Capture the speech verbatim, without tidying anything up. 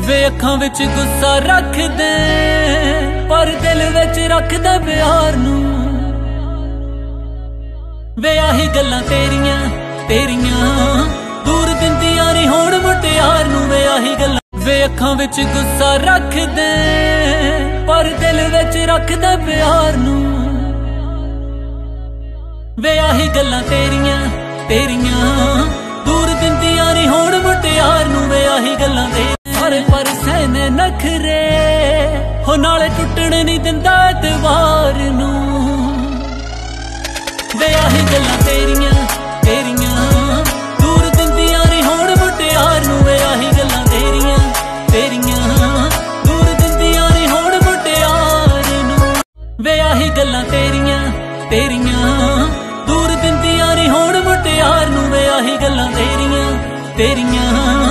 वे अखां विच गुस्सा रख दे पर दिल विच रख दे प्यार नू। वे आही गल्लां तेरियां तेरियां दूर दिंदियां नी होण मुटियार नू। वे आही गल्लां वे अखां विच गुस्सा रख दे पर दिल विच रख दे प्यार नू। वे आही गल्लां तेरियां तेरियां दूर दिंदियां नी होण मुटियार नू। वे आही गल्लां तेरियां पर पर सहने नखरे हो नाले टुटण नहीं दिंदा एतवार नू। वे आही गल्लां तेरियां तेरियां दूर दिंदियां नी होण मुटियार नू। वे आही गल्लां तेरियां तेरियां दूर दिंदियां नी होण मुटियार नू। वे आही गल्लां तेरियां तेरियां दूर दिंदियां नी होण मुटियार नू। वे आही गल्लां तेरियां तेरियां